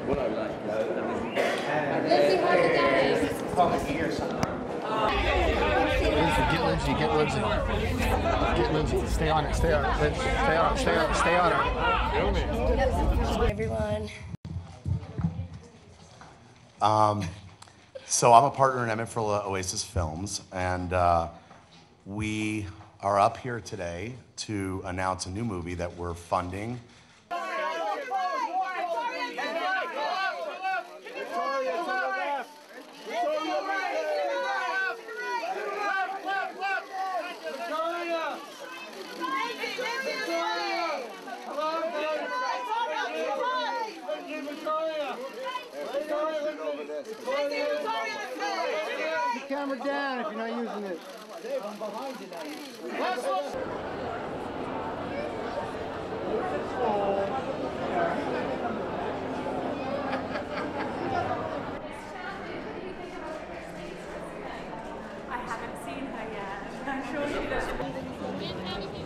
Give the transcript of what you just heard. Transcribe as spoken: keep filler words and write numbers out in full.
What I like is Lindsay, how are you guys? comedy or something. Lindsay, get Lindsay, get Lindsay. Get Lindsay. Stay on it, stay on it. Lindsay, stay on it, stay on it, stay on it. Hey, everyone. Um, so I'm a partner in Emmett for Oasis Films, and uh, we are up here today to announce a new movie that we're funding. Keep the camera down if you're not using it. Dave, I'm behind you now. I haven't seen her yet. I'm sure she doesn't.